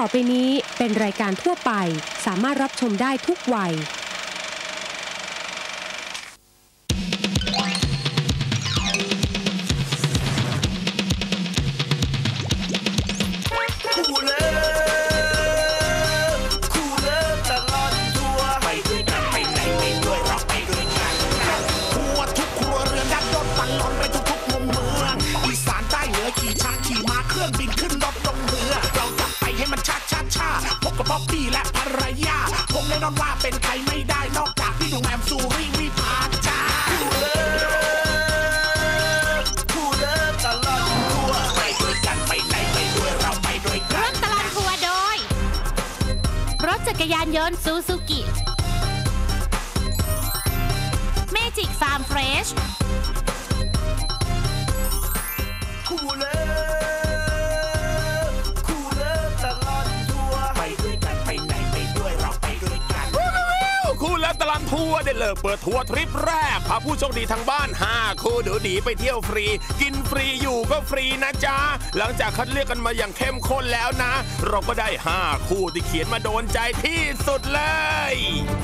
ต่อไปนี้เป็นรายการทั่วไปสามารถรับชมได้ทุกวัยป๊อปปี้และภรรยาคงแน่นอนว่าเป็นใครไม่ได้นอกจากพี่หนุ่มแอมสุริวิภาจ้าคู่เลิฟตลอดทัวร์ไปด้วยกันไปไหนไปด้วยเราไปด้วยกันร่วมตลอดทัวร์โดยรถจักรยานยนต์ซูซูกิเมจิกฟาร์มเฟรชคู่เลิฟคู่และตลอดทัวร์ได้เลิกเปิดทัวร์ทริปแรกพาผู้โชคดีทางบ้าน5คู่ดูดีไปเที่ยวฟรีกินฟรีอยู่ก็ฟรีนะจ๊ะหลังจากคัดเลือกกันมาอย่างเข้มข้นแล้วนะเราก็ได้5คู่ที่เขียนมาโดนใจที่สุดเลย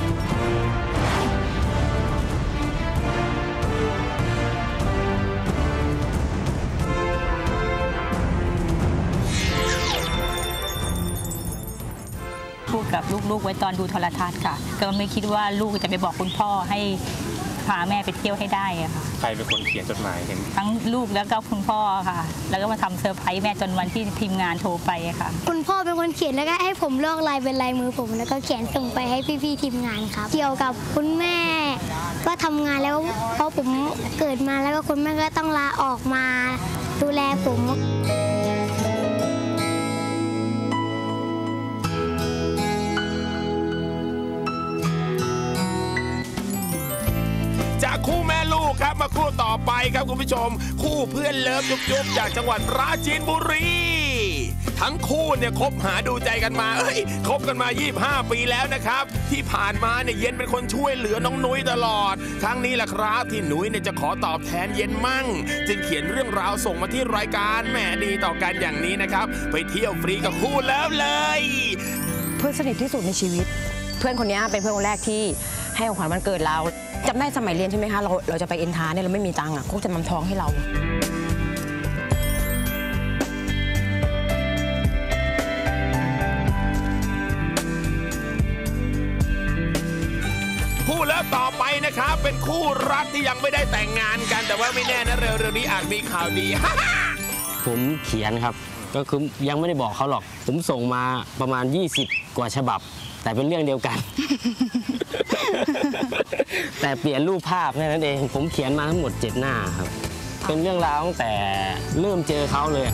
พูดกับลูกๆไว้ตอนดูโทรทัศน์ค่ะก็ไม่คิดว่าลูกจะไปบอกคุณพ่อให้พาแม่ไปเที่ยวให้ได้ค่ะใครเป็นคนเขียนจดหมายเห็นทั้งลูกแล้วก็คุณพ่อค่ะแล้วก็มาทำเซอร์ไพรส์แม่จนวันที่ทีมงานโทรไปค่ะคุณพ่อเป็นคนเขียนแล้วก็ให้ผมลอกลายเป็นลายมือผมแล้วก็เขียนส่งไปให้พี่ๆทีมงานครับเกี่ยวกับคุณแม่ก็ทำงานแล้วเพราะผมเกิดมาแล้วก็คุณแม่ก็ต้องลาออกมาดูแลผมจากคู่แม่ลูกครับมาคู่ต่อไปครับคุณผู้ชมคู่เพื่อนเลิฟยุบๆจากจังหวัดปราจีนบุรีทั้งคู่เนี่ยคบหาดูใจกันมาคบกันมา25ปีแล้วนะครับที่ผ่านมาเนี่ยเย็นเป็นคนช่วยเหลือน้องนุ้ยตลอดครั้งนี้แหละครับที่นุ้ยเนี่ยจะขอตอบแทนเย็นมั่งจึงเขียนเรื่องราวส่งมาที่รายการแหมดีต่อกันอย่างนี้นะครับไปเที่ยวฟรีกับคู่เลิฟเลยเพื่อนสนิทที่สุดในชีวิตเพื่อนคนนี้เป็นเพื่อนคนแรกที่ให้ของขวัญวันเกิดเราจำได้สมัยเรียนใช่ไหมคะเราจะไปเอ็นทาเนี่ยเราไม่มีตังค์เขาจะนำทองให้เราคู่เลิฟต่อไปนะครับเป็นคู่รักที่ยังไม่ได้แต่งงานกันแต่ว่าไม่แน่นะเร็วๆนี้อาจมีข่าวดีผมเขียนครับก็คือยังไม่ได้บอกเขาหรอกผมส่งมาประมาณ20 กว่าฉบับแต่เป็นเรื่องเดียวกัน แต่เปลี่ยนรูปภาพแค่นั้นเองผมเขียนมาทั้งหมด7 หน้าครับเป็นเรื่องราวตั้งแต่เริ่มเจอเขาเลย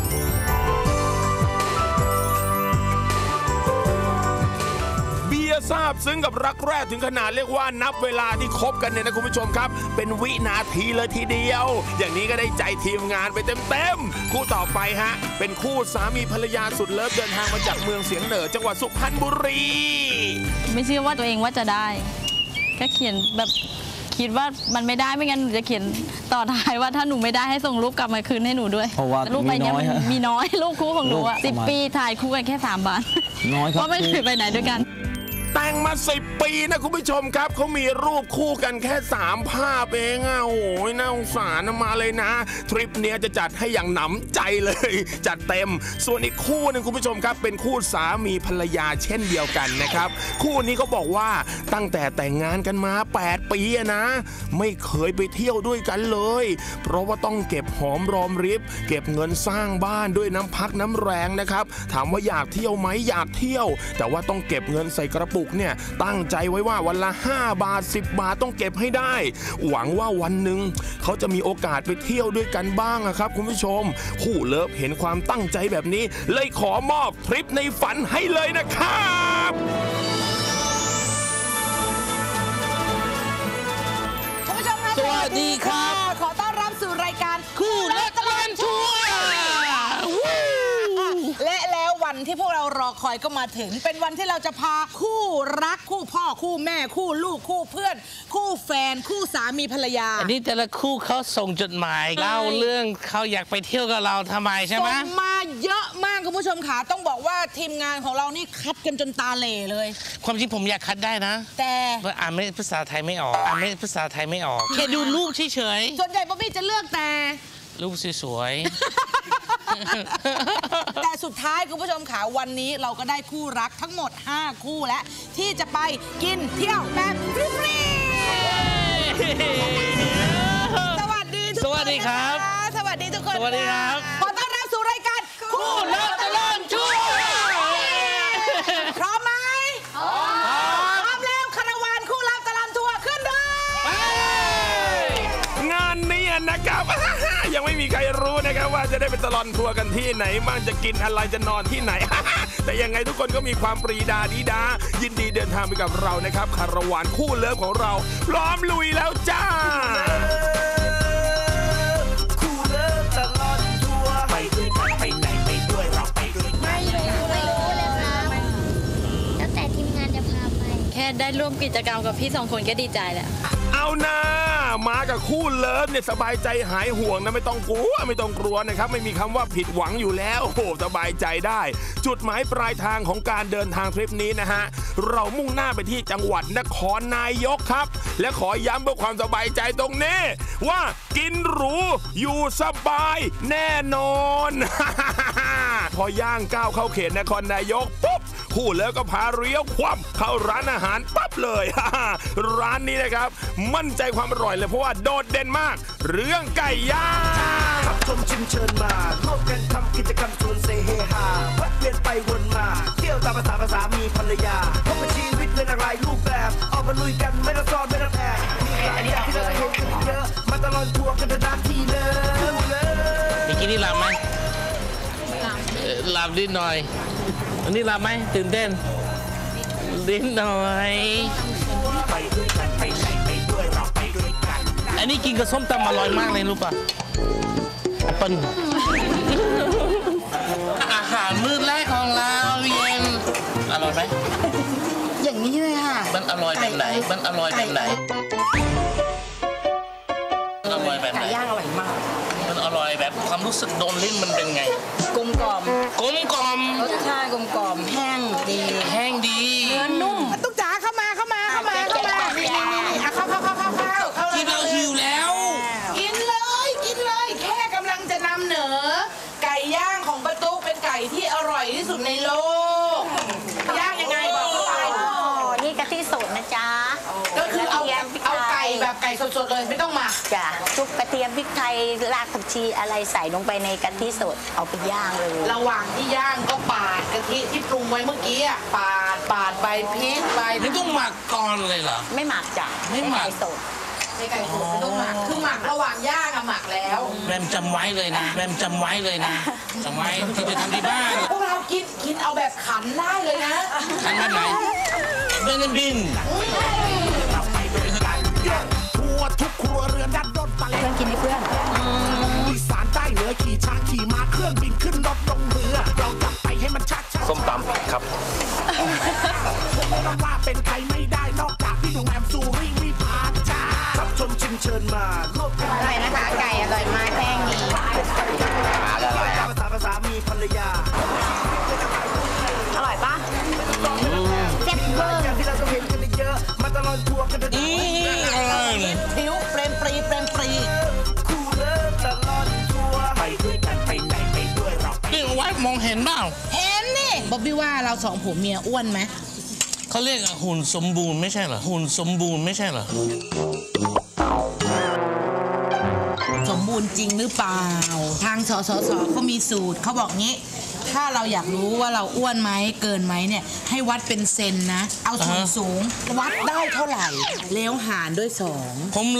ทราบซึ้งกับรักแรกถึงขนาดเรียกว่านับเวลาที่คบกันเนี่ยนะคุณผู้ชมครับเป็นวินาทีเลยทีเดียวอย่างนี้ก็ได้ใจทีมงานไปเต็มๆคู่ต่อไปฮะเป็นคู่สามีภรรยาสุดเลิฟเดินทางมาจากเมืองเสียงเหนือจังหวัดสุพรรณบุรีไม่เชื่อว่าตัวเองว่าจะได้แค่เขียนแบบคิดว่ามันไม่ได้ไม่งั้นหนูจะเขียนต่อท้ายว่าถ้าหนูไม่ได้ให้ส่งรูปกลับมาคืนให้หนูด้วยเพราะว่ารูปไปเนี้ยมีน้อยรูปคู่ของหนูอะ10 ปีถ่ายคู่กันแค่3 บาทน้อยครับเพราะไม่เคยไปไหนด้วยกันแต่งมา10 ปีนะคุณผู้ชมครับเขามีรูปคู่กันแค่3 ภาพเองโอ้ยน่าสงสารมาเลยนะทริปเนี้ยจะจัดให้อย่างหนำใจเลยจัดเต็มส่วนอีกคู่นึงคุณผู้ชมครับเป็นคู่สามีภรรยาเช่นเดียวกันนะครับคู่นี้เขาบอกว่าตั้งแต่แต่งงานกันมา8 ปีนะไม่เคยไปเที่ยวด้วยกันเลยเพราะว่าต้องเก็บหอมรอมริบเก็บเงินสร้างบ้านด้วยน้ำพักน้ำแรงนะครับถามว่าอยากเที่ยวไหมอยากเที่ยวแต่ว่าต้องเก็บเงินใส่กระปุกเนี่ยตั้งใจไว้ว่าวันละ5 บาท10 บาทต้องเก็บให้ได้หวังว่าวันหนึ่งเขาจะมีโอกาสไปเที่ยวด้วยกันบ้างครับคุณผู้ชมคู่เลิฟเห็นความตั้งใจแบบนี้เลยขอมอบทริปในฝันให้เลยนะครับคุณผู้ชมคะสวัสดีครับขอต้อนรับสู่รายการคู่เลิฟตลอดทัวร์และแล้ววันที่พวกเรารอคอยก็มาถึงเป็นวันที่เราจะพาคู่รักคู่พ่อคู่แม่คู่ลูกคู่เพื่อนคู่แฟนคู่สามีภรรยาอันนี้แต่ละคู่เขาส่งจดหมายเล่าเรื่องเขาอยากไปเที่ยวกับเราทำไมใช่ไหมส่งมาเยอะมากคุณผู้ชมค่ะต้องบอกว่าทีมงานของเรานี่คัดกันจนตาเหล่เลยความจริงผมอยากคัดได้นะแต่อ่านไม่ภาษาไทยไม่ออกแค่ดูรูปเฉยส่วนใหญ่บ๊อบบี้จะเลือกแต่ๆรูปสวยแต่สุดท้ายคุณผู้ชมค่ะวันนี้เราก็ได้คู่รักทั้งหมด 5 คู่แล้วที่จะไปกินเที่ยวแบบฟรีๆสวัสดีทุกคนสวัสดีครับสวัสดีทุกคนสวัสดีครับขอต้อนรับสู่รายการคู่รักตลอดชั่วพร้อมไหมพร้อมแล้วคาราวานคู่รักตลอดทัวร์ขึ้นเลยงานนี้นะครับ ยังไม่มีใครรู้นะครับว่าจะได้ไปตลอดทัวร์กันที่ไหนบ้างจะกินอะไรจะนอนที่ไหน แต่ยังไงทุกคนก็มีความปรีดาดีดายินดีเดินทางไปกับเรานะครับคาราวานคู่เลิฟของเราพร้อมลุยแล้วจ้าคู่เลิฟตลอดทัวร์ไปด้วยกันไปไหนไปด้วยเราไปด้วยกันไม่รู้เลยครับแล้วแต่ทีมงานจะพาไปแค่ได้ร่วมกิจกรรมกับพี่2 คนก็ดีใจแล้วเอานะมากับคู่เลิฟเนี่ยสบายใจหายห่วงนะไม่ต้องกลัวนะครับไม่มีคำว่าผิดหวังอยู่แล้วโอ้สบายใจได้จุดหมายปลายทางของการเดินทางทริปนี้นะฮะเรามุ่งหน้าไปที่จังหวัดนครนายกครับและขอย้ำเพื่อความสบายใจตรงนี้ว่ากินหรูอยู่สบายแน่นอน พอย่างก้าวเข้าเขตนครนายกปุ๊บคู่เลิฟก็พาเลี้ยวคว่ำเข้าร้านอาหารปั๊บเลย ร้านนี้นะครับมั่นใจความอร่อยเลยเพราะว่าโดดเด่นมากเรื่องไก่ย่างรับชมชิมเชิญมาร่วมกันทำกิจกรรมชวนเซเฮฮาวัดเวียนไปวนมาเที่ยวตามภาษามีภรรยาพบกับชีวิตในหลากหลายรูปแบบออกมาลุยกันไม่ต้องซ้อนไม่ต้องแอบมีหลายอย่างที่เราจะเห็นกันเยอะมาตลอดทัวร์กันนานทีเดิมเลยมีกินนี่ลำไหมลำนิดหน่อยอันนี้ลำไหมตื่นเต้นนิดหน่อยไปด้วยกันไปไหนไปด้วยเราไปด้วยกันอันนี้กินกับส้มตำอร่อยมากเลยรู้ป่ะแอปเปิ้ลอาหารมื้อแรกของเราเย็นอร่อยไหมอย่างนี้เลยค่ะมันอร่อยแบบไหนมันอร่อยแบบไหนอร่อยแบบไหนไก่ย่างอร่อยมากมันอร่อยแบบความรู้สึกโดนลิ้นมันเป็นไงกลมกล่อมรสชาติกลมกล่อมแห้งดีเนื้อนุ่มตุ๊กจ๋าเข้ามานี่เข้ากินเราหิวแล้วกินเลยแค่กำลังจะนำเหนอไก่ย่างของประตูเป็นไก่ที่อร่อยที่สุดในโลกย่างยังไงบอกเขาไปนี่กะทิสดนะจ๊ะก็คือเอาไก่แบบไก่สดๆเลยไม่ต้องหมักจ้ะชุบกระเทียมพริกไทยรากผักชีอะไรใส่ลงไปในกะทิสดเอาไปย่างเลยระหว่างที่ย่างก็ปาดกะทิที่ปรุงไว้เมื่อกี้อ่ะปาดใบพริกใบไม่ต้องหมักก่อนเลยเหรอไม่หมักจ้ะไม่หมักสดไม่ไก่สดไม่ต้องหมักคือหมักระหว่างย่างอะหมักแล้วแรมจำไว้เลยนะจำไว้ที่จะทำที่บ้านพวกเรากินเอาแบบขันได้เลยนะขันแบบไหนบินทัวร์ทุกครัวเรือนด้านรถไปเพื่อนกินให้เพื่อนอีสานใต้เหนือขี่ช้างขี่ม้าเครื่องบินขึ้นรถลงเรือเราจับไปให้มันชัดส้มตำครับต้องว่าเป็นใครไม่ได้นอกจากพี่หนุ่มแอมซูริวิภาจ้ารับชมชิมเชิญมาร่วมกันอร่อยนะคะไก่อร่อยมากแป้งดีภาษามีภรรยาอร่อยปะเจ็บเบอร์อย่างที่เราต้องเห็นกันเยอะมาตลอดทัวร์กันอร่อยผิวเปรมปรีคู่เลิฟตลอดทัวร์ไปด้วยกันไปไหนไปด้วยเรานี่ไว้มองเห็นเปล่าเห็นนี่บ๊อบบี้ว่าเราสองผัวเมียอ้วนไหมเขาเรียกหุ่นสมบูรณ์ไม่ใช่เหรอสมบูรณ์จริงหรือเปล่าทางสสเขามีสูตรเขาบอกงี้ถ้าเราอยากรู้ว่าเราอ้วนไหมเกินไหมเนี่ยให้วัดเป็นเซนนะเอาส่วนสูงวัดได้เท่าไหร่แล้วหารด้วย2 ผม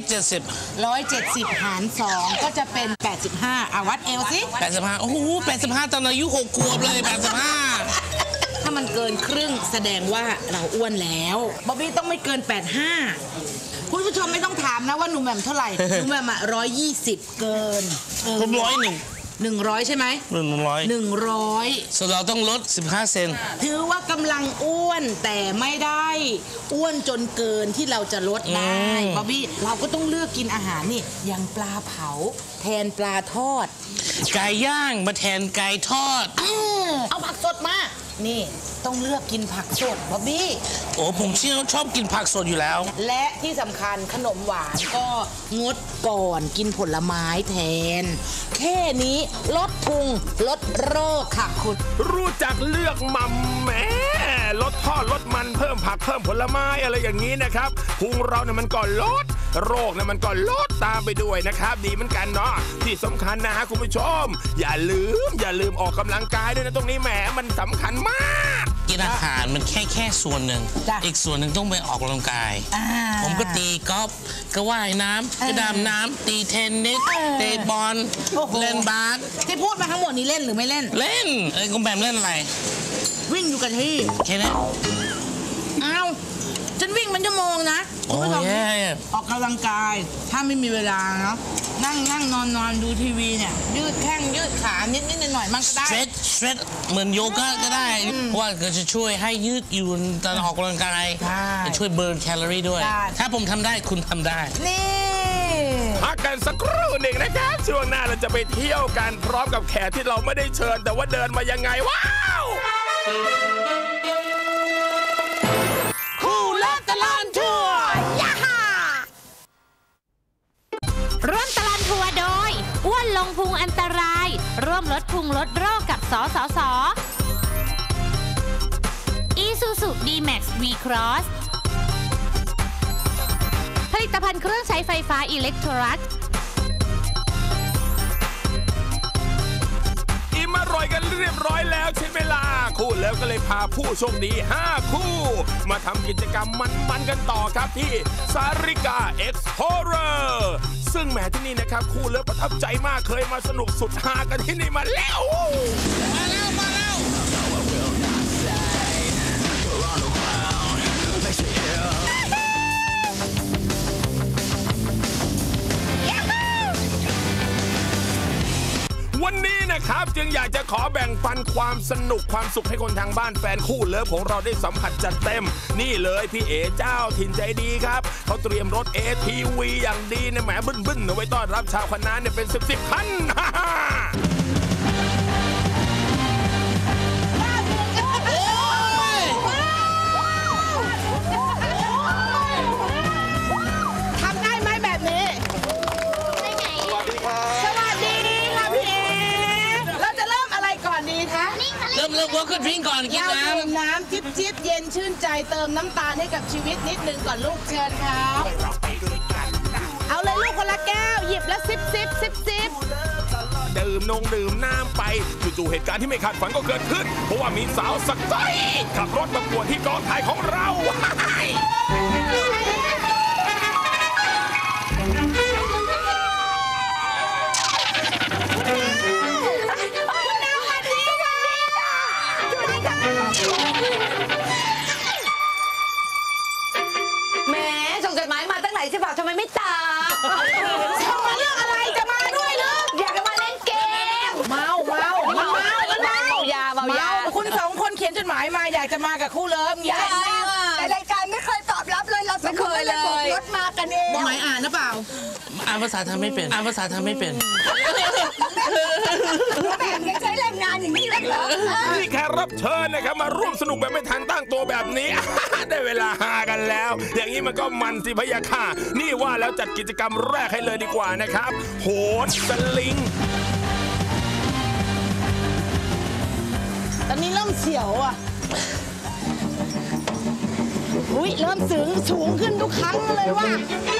170 หาร2ก็จะเป็น85วัดเอวสิ 85โอ้โห85ตอนอายุ6 ขวบเลย85 ถ้ามันเกินครึ่งแสดงว่าเราอ้วนแล้วบ๊อบบี้ต้องไม่เกิน85คุณผู้ชมไม่ต้องถามนะว่าหนุ่มแหม่มเท่าไหร่หนุ่มแหม่ม120เกินผม101 100ใช่ไหม100 ส่วนเราต้องลด15 เซนถือว่ากำลังอ้วนแต่ไม่ได้อ้วนจนเกินที่เราจะลดได้บ๊อบบี้เราก็ต้องเลือกกินอาหารนี่อย่างปลาเผาแทนปลาทอดไก่ย่างมาแทนไก่ทอดเอาผักสดมานี่ต้องเลือกกินผักสดบ๊อบบี้โอ้ผมชอบกินผักสดอยู่แล้วและที่สำคัญขนมหวานก็งดก่อนกินผลไม้แทนแค่นี้ลดพุงลดโรคค่ะคุณรู้จักเลือกมัมแหมลดทอดลดมันเพิ่มผักเพิ่มผลไม้อะไรอย่างนี้นะครับพุงเราเนี่ยมันก็ลดโรคเนี่ยมันก็ลดตามไปด้วยนะครับดีเหมือนกันเนาะที่สำคัญนะฮะคุณผู้ชมอย่าลืมออกกำลังกายด้วยนะตรงนี้แหมมันสำคัญมากกินอาหารมันแค่ส่วนหนึ่งอีกส่วนหนึ่งต้องไปออกกำลังกายผมก็ตีกอล์ฟก็ว่ายน้ำก็ดำน้ำตีเทนนิสเตะบอลเล่นบาสที่พูดมาทั้งหมดนี้เล่นหรือไม่เล่นเล่นคุณแบมเล่นอะไรวิ่งอยู่กับที่แค่นั้นอ้าวฉันวิ่งมันชั่วโมงนะโอ้ยออกกำลังกายถ้าไม่มีเวลาเนาะนั่งนอนดูทีวีเนี่ยยืดแข้งยืดขานิดหน่อยมันก็ได้สเตรทเหมือนโยคะก็ได้เพราะว่าจะช่วยให้ยืดหยุ่นตอนออกกำลังกายจะช่วยเบิร์นแคลอรี่ด้วยถ้าผมทำได้คุณทำได้นี่พักกันสักครู่หนึ่งนะครับช่วงหน้าเราจะไปเที่ยวกันพร้อมกับแขกที่เราไม่ได้เชิญแต่ว่าเดินมายังไงว้าวคู่เลิศตลอดทัวร์ย่าฮ่าร่วมตลอดทัวร์โดยอ้วนลงพุงอันตรายร่วมลดพุงลดโรคกับสสIsuzu D-Max V-Cross ผลิตภัณฑ์เครื่องใช้ไฟฟ้าอิเล็กโทรัสอร่อยกันเรียบร้อยแล้วใช่ไหมล่ะคู่แล้วก็เลยพาผู้โชคดี5คู่มาทำกิจกรรมมันกันต่อครับที่สาริกา Explorer ซึ่งแหมที่นี่นะครับคู่แล้วประทับใจมากเคยมาสนุกสุดฮากันที่นี่มาแล้ววันนี้นะครับจึงอยากจะขอแบ่งปันความสนุกความสุขให้คนทางบ้านแฟนคู่เลิฟของเราได้สัมผัสจัดเต็มนี่เลยพี่เอ๋เจ้าถิ่นใจดีครับเขาเตรียมรถ ATV อย่างดีเนี่ยแหมบึ้นๆเอาไว้ต้อนรับชาวคณะเนี่ยเป็น10คันทำได้ไหมแบบนี้สวัสดีเราจะเริ่มอะไรก่อนดีคะเริ่มวอล์กดริงก่อนกินน้ำจิ๊บเย็นชื่นใจเติมน้ำตาลให้กับชีวิตนิดนึงก่อนลูกเชิญครับเอาเลยลูกคนละแก้วหยิบแล้วซิบดื่มน้ำไปจู่ๆเหตุการณ์ที่ไม่คาดฝันก็เกิดขึ้นเพราะว่ามีสาวสักใจขับรถมาป่วนที่กองถ่ายของเราแหมส่งจดหมายมาตั้งไหนใช่ป่ะทำไมไม่ตามส่งมาเรื่องอะไรจะมาด้วยหรืออยากจะมาเล่นเกมเมายาคุณ2 คนเขียนจดหมายมาอยากจะมากับคู่เลิฟไงแต่รายการไม่เคยตอบรับเลยเราไม่เคยเลยรถมากันเองหมายอ่านหรือเปล่าอ่านภาษาไทยไม่เป็นยังใช้แรงงานอย่างนี้เลยเหรอนี่แค่รับเชิญนะครับมาร่วมสนุกแบบไม่ทันตั้งตัวแบบนี้ ได้เวลาฮากันแล้วอย่างนี้มันก็มันสิพะยะค่ะนี่ว่าแล้วจัดกิจกรรมแรกให้เลยดีกว่านะครับโหนสลิงตอนนี้เริ่มเสียวอ่ะเริ่มสูงขึ้นทุกครั้งเลยว่ะ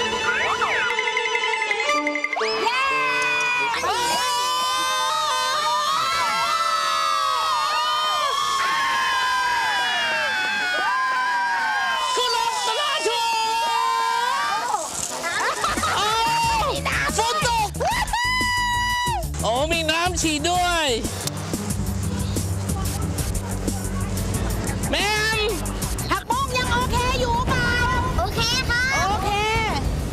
โอ้มีน้ำฉีดด้วยแม่ผักบุ้งยังโอเคอยู่เปล่าโอเคค่ะโอเค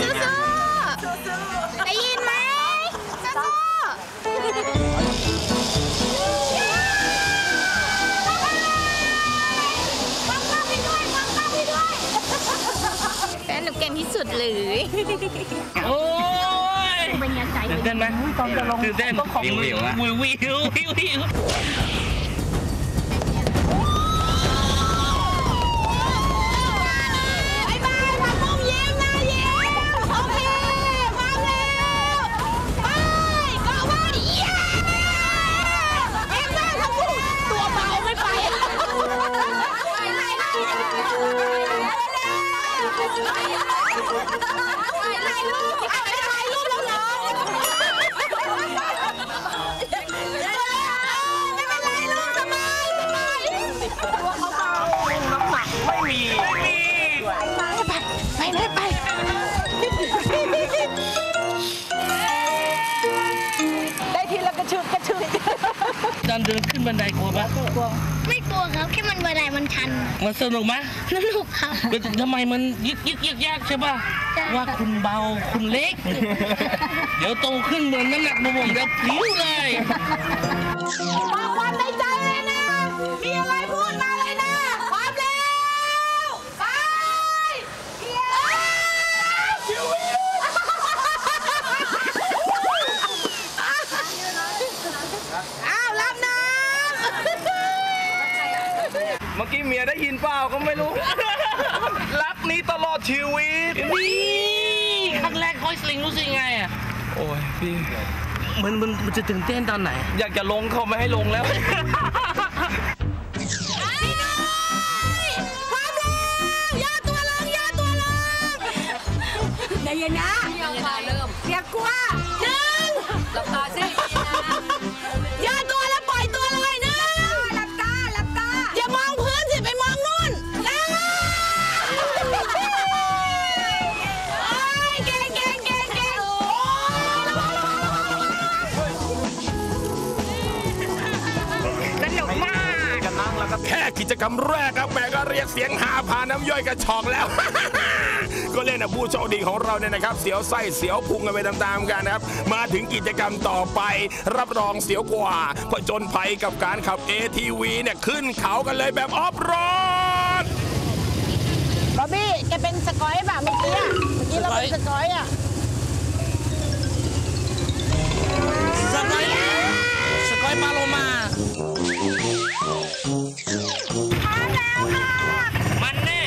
ได้ยินไหมแฟนหนูเก่งที่สุดเลยโอ้ยตื่นเต้นไหมตื่นเต้นวิววิวเดินขึ้นบันไดกลัวปะไม่กลัวครับแค่มันบันไดมันชันมันสนุกไหมสนุกครับทำไมมันยึกยากใช่ปะว่าคุณเบาคุณเล็ก เดี๋ยวโตขึ้นเหมือนน้ำหนักบุ๋มเดี๋ยวพลิ้วเลยบอกความในใจเลยนะมีอะไรพูดมาเลยนะความเร็วไปเมื่อกี้เมียได้ยินเปล่าก็ไม่รู้ รักนี้ตลอดชีวิตครั้งแรกคอยสลิงรู้สึกไงอ่ะโอ้ยพี่มันจะตื่นเต้นตอนไหนอยากจะลงเขาไม่ให้ลงแล้วใจเย็นนะอย่ากลัวหนึ่งหลับตาสิอย่าตัวแล้วปล่อยตัวเลยนะหลับตาอย่ามองพื้นสิไปมองนู่นเก่งสนุกมากแค่กิจกรรมแรกครับแม่ก็เรียกเสียงหาพาน้ำย่อยกระชอกแล้ว ก็เล่นนะผู้โชคดีของเราเนี่ยนะครับเสียวไส้เสียวพุงกันไปตามๆกันนะครับมาถึงกิจกรรมต่อไปรับรองเสียวกว่าผจญภัยกับการขับ ATV เนี่ยขึ้นเขากันเลยแบบออฟโรดบ๊อบบี้แกเป็นสกอยป่ะเมื่อกี้เราเป็นสกอยอ่ะสกอยปาโลมามันแน่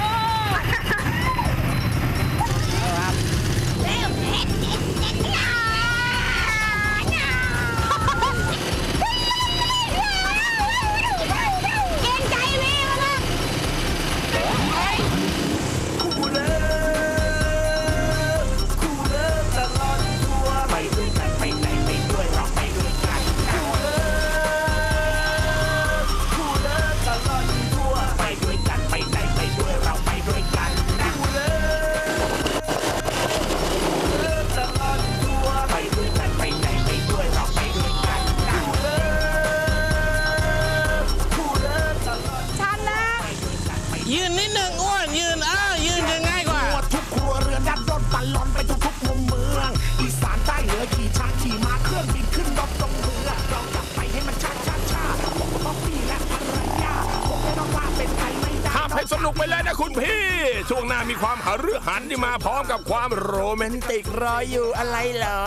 ยืนนิดหนึ่งอ้วนยืนจะง่ายกว่าทุกครัวเรือนดันรถบอลลอนไปทุกมุมเมืองอีสานใต้เหนือขี่ช้างขี่ม้าเครื่องบินขึ้นรถตรงเรือเรากลับไปให้มันช้าป๊อปปี้และภรรยาผมไม่ต้องว่าเป็นใครไม่ได้ห้ามให้สนุกไปเลยนะคุณพี่ช่วงหน้ามีความหฤหันที่มาพร้อมกับความโรแมนติกรออยู่อะไรเหรอ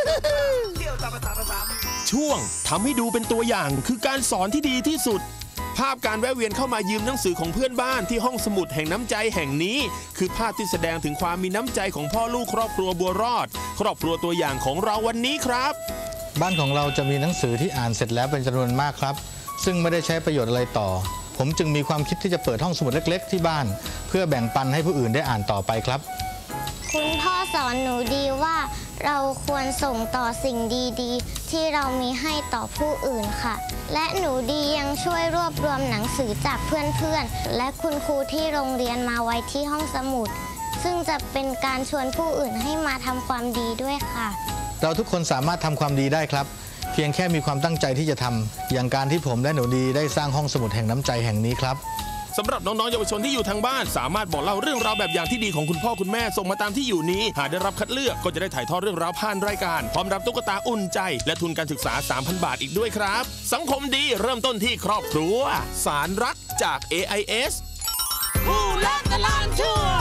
ช่วงทำให้ดูเป็นตัวอย่างคือการสอนที่ดีที่สุดภาพการแวะเวียนเข้ามายืมหนังสือของเพื่อนบ้านที่ห้องสมุดแห่งน้ำใจแห่งนี้คือภาพที่แสดงถึงความมีน้ำใจของพ่อลูกครอบครัวบัวรอดครอบครัวตัวอย่างของเราวันนี้ครับบ้านของเราจะมีหนังสือที่อ่านเสร็จแล้วเป็นจำนวนมากครับซึ่งไม่ได้ใช้ประโยชน์อะไรต่อผมจึงมีความคิดที่จะเปิดห้องสมุดเล็กๆที่บ้านเพื่อแบ่งปันให้ผู้อื่นได้อ่านต่อไปครับคุณพ่อสอนหนูดีว่าเราควรส่งต่อสิ่งดีๆที่เรามีให้ต่อผู้อื่นค่ะและหนูดียังช่วยรวบรวมหนังสือจากเพื่อนๆและคุณครูที่โรงเรียนมาไว้ที่ห้องสมุดซึ่งจะเป็นการชวนผู้อื่นให้มาทำความดีด้วยค่ะเราทุกคนสามารถทำความดีได้ครับเพียงแค่มีความตั้งใจที่จะทำอย่างการที่ผมและหนูดีได้สร้างห้องสมุดแห่งน้ำใจแห่งนี้ครับสำหรับน้องๆเยาวชนที่อยู่ทางบ้านสามารถบอกเล่าเรื่องราวแบบอย่างที่ดีของคุณพ่อคุณแม่ส่งมาตามที่อยู่นี้หากได้รับคัดเลือกก็จะได้ถ่ายทอดเรื่องราวผ่านรายการพร้อมรับตุ๊กตาอุ่นใจและทุนการศึกษา 3,000 บาทอีกด้วยครับสังคมดีเริ่มต้นที่ครอบครัวสารรักจาก AIS ผู้เล่นตลอดทัวร์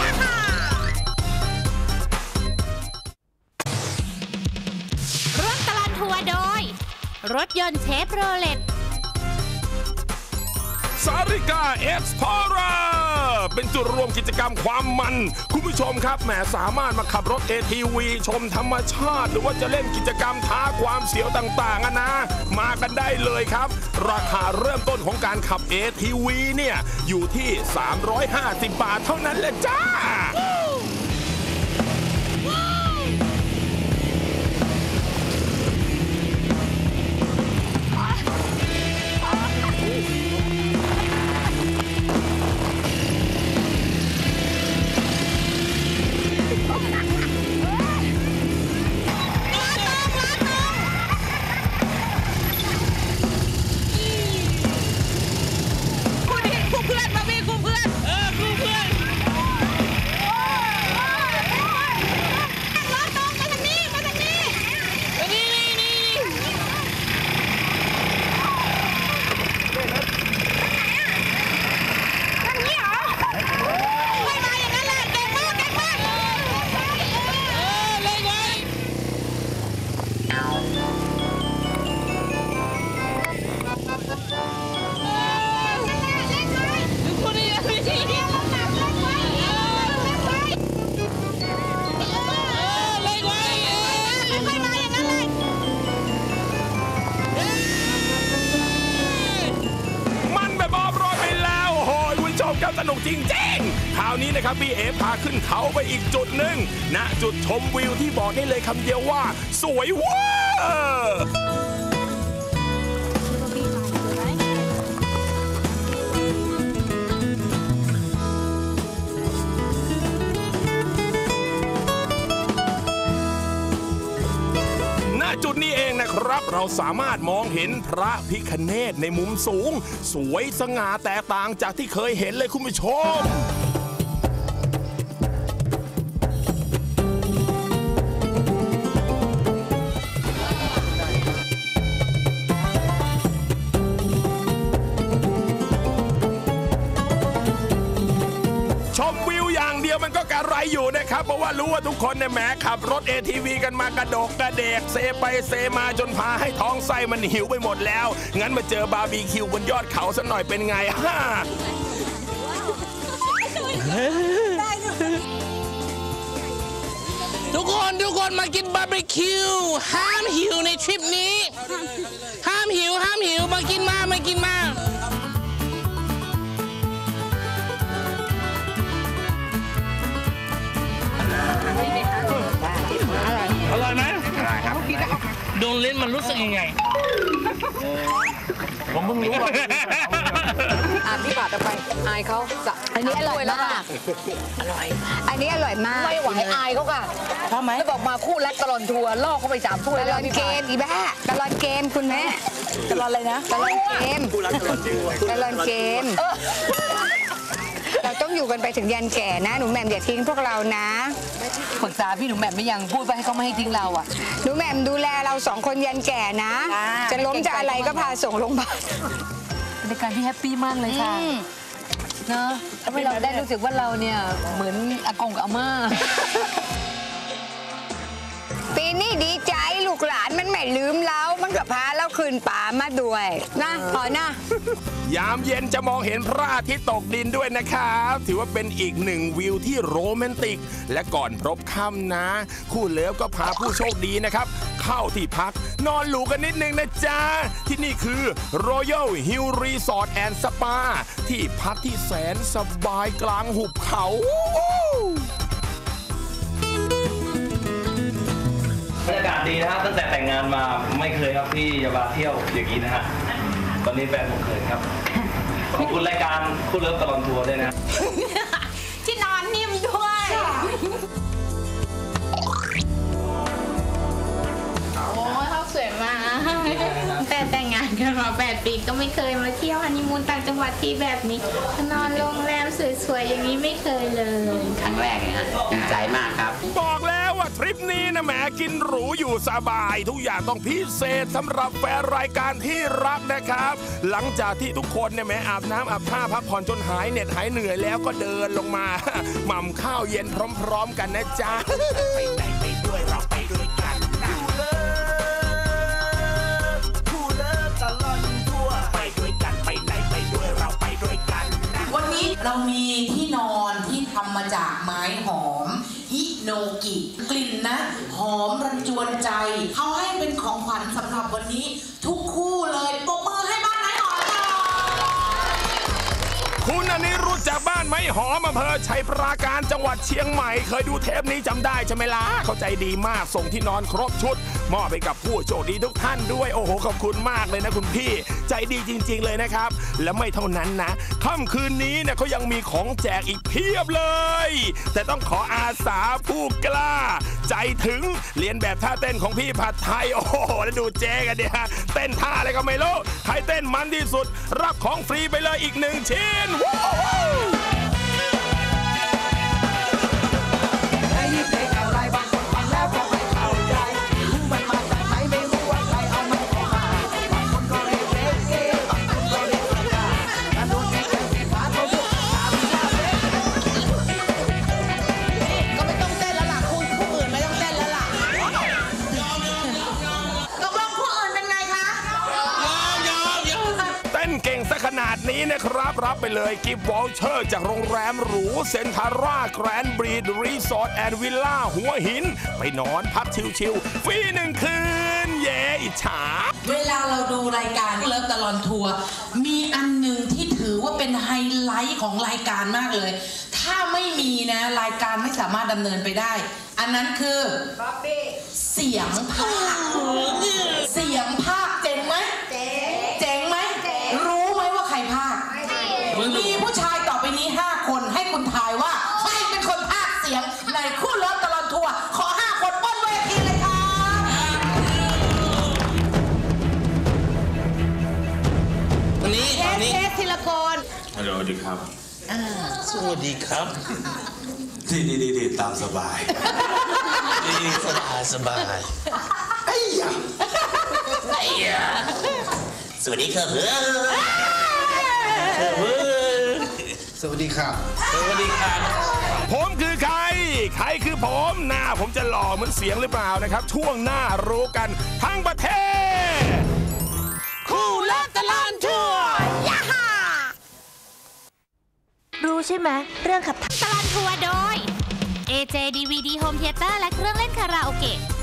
ร่วมตลอดทัวร์โดยรถยนต์เชฟโรเลตสาริกาเอ็กซ์พอร์เรอร์เป็นจุดรวมกิจกรรมความมันคุณผู้ชมครับแหมสามารถมาขับรถ ATV ชมธรรมชาติหรือว่าจะเล่นกิจกรรมท้าความเสียวต่างๆนะมากันได้เลยครับราคาเริ่มต้นของการขับ ATV เนี่ยอยู่ที่350 บาทเท่านั้นแหละจ้าสนุกจริงๆคราวนี้นะครับพี่เอพาขึ้นเขาไปอีกจุดหนึ่งณจุดชมวิวที่บอกได้เลยคำเดียวว่าสวยเวอร์จุดนี้เองนะครับเราสามารถมองเห็นพระพิฆเนศในมุมสูงสวยสง่าแตกต่างจากที่เคยเห็นเลยคุณผู้ชมชมวิวอย่างเดียวมันก็กระไรอยู่นะครับเพราะว่ารู้ว่าทุกคนเนี่ยแหมขับรถ ATV กันมากระโดกกระเดกเซไปเซมาจนพาให้ท้องไส้มันหิวไปหมดแล้วงั้นมาเจอบาร์บีคิวบนยอดเขาสักหน่อยเป็นไงฮ่าทุกคนมากินบาร์บีคิวห้ามหิวในทริปนี้ห้ามหิวมากินมาอร่อยไหมอร่อยครับโดนเล่นมันรู้สึกยังไงผมเพิ่งรู้ว่าพี่บาทเอาไปอายเขาอันนี้อร่อยมากอันนี้อร่อยมากไม่ไหวอายเขาค่ะทำไมบอกมาคู่รักตลอดทัวร์ล่อเขาไป3ถ้วยตลอดเกมอีแม่ตลอดเกมคุณแม่ตลอดอะไรนะตลอดเกมคู่รักตลอดเกมเราต้องอยู่กันไปถึงยันแก่นะหนูแหม่มอย่าทิ้งพวกเรานะปรึกษาพี่หนูแหม่มไม่ยังพูดไปให้เขาไม่ให้ทิ้งเราอ่ะหนูแหม่มดูแลเรา2 คนยันแก่นะจะล้มจะอะไรก็พาส่งโรงพยาบาลเป็นการที่แฮปปี้มากเลยค่ะเนอะทำให้เราได้รู้สึกว่าเราเนี่ยเหมือนอากงกับอาม่าปีนี้ดีใจลูกหลานมันไม่ลืมเรามันก็พาเราคืนป่ามาด้วยนะขอนะยามเย็นจะมองเห็นพระอาทิตย์ตกดินด้วยนะครับถือว่าเป็นอีกหนึ่งวิวที่โรแมนติกและก่อนพบค่ำนะคู่เลิฟก็พาผู้โชคดีนะครับเข้าที่พักนอนหรูกันนิดนึงนะจ๊ะที่นี่คือ Royal Hill Resort and Spa ที่พักที่แสนสบายกลางหุบเขาบรรยากาศดีนะฮะตั้งแต่แต่งงานมาไม่เคยครับที่จะมาเที่ยวอย่างนี้นะฮะตอนนี้แฟนผมเคยครับขอบคุณรายการคู่เลิฟตลอดทัวร์ด้วยนะที่นอนนิ่มด้วยโอ้ยเขาสวยมากแต่แต่แต่งงานกันมา8 ปีก็ไม่เคยมาเที่ยวฮันนีมูนต่างจังหวัดที่แบบนี้นอนโรงแรมสวยๆอย่างนี้ไม่เคยเลยครั้งแรกเลยค่ะดีใจมากครับบอกแล้วว่าทริปนี้นะแหมกินหรูอยู่สบายทุกอย่างต้องพิเศษสำหรับแฟนรายการที่รักนะครับหลังจากที่ทุกคนเนี่ยแหมอาบน้ำอาบท่าพักผ่อนจนหายเหน็ดหายเหนื่อยแล้วก็เดินลงมาหม่ำข้าวเย็นพร้อมๆกันนะจ๊ะไปไหนไปด้วยเราไปด้วยกันคู่เลิฟตลอดทั่วไปด้วยกันไปไหนไปด้วยเราไปด้วยกันวันนี้เรามีที่นอนที่ทำมาจากไม้หอมฮิโนกิกลิ่นนะหอมรันจวนใจเขาให้เป็นของขวัญสำหรับวันนี้ทุกคู่เลยปรบมือให้บ้านไม้หอมค่ะคุณอันนี้รู้จักบ้านไม้หอมอำเภอชัยปราการจังหวัดเชียงใหม่เคยดูเทปนี้จำได้ใช่ไหมล่ะเขาใจดีมากส่งที่นอนครบชุดมอบไปกับผู้โชคดีทุกท่านด้วยโอ้โหขอบคุณมากเลยนะคุณพี่ใจดีจริงๆเลยนะครับและไม่เท่านั้นนะค่ำคืนนี้เนี่ยเขายังมีของแจกอีกเพียบเลยแต่ต้องขออาสาผู้กล้าใจถึงเรียนแบบท่าเต้นของพี่ผัดไทยโอ้โหแล้วดูเจ๊กันเนี่ยเต้นท่าอะไรก็ไม่รู้ใครเต้นมันที่สุดรับของฟรีไปเลยอีก1 ชิ้นขนาดนี้นะครับรับไปเลยกิฟต์วอลเชอร์จากโรงแรมหรูเซ็นทาร่าแกรนด์บรีดรีสอร์ทแอนด์วิลล่าหัวหินไปนอนพักชิลๆฟรี1 คืนเย่อิจฉาเวลาเราดูรายการเลิฟตลอดทัวร์มีอันหนึ่งที่ถือว่าเป็นไฮไลท์ของรายการมากเลยถ้าไม่มีนะรายการไม่สามารถดำเนินไปได้อันนั้นคือเสียงภาคเสียงภาคเจ๋งไหมเจ๋งไหมรู้ไหมว่าใครภาคมีผู้ชายต่อไปนี้5 คนให้คุณทายว่าใครเป็นคนภาคเสียงในคู่เลิฟตลอดทัวร์ขอ5 คนบนเวทีเลยค่ะวันนี้เทสทีละคนฮัลโหลสวัสดีครับสวัสดีครับดีตามสบายดีสบายไอ้ยะสวัสดีครับสวัสดีครับผมคือใครคือผมหน้าผมจะหล่อเหมือนเสียงหรือเปล่านะครับช่วงหน้ารู้กันทั้งประเทศคู่เลิฟตลอดทัวร์รู้ใช่ไหมเรื่องขับตลอดทัวร์โดย AJ DVD Home Theater และเครื่องเล่นคาราโอเกะ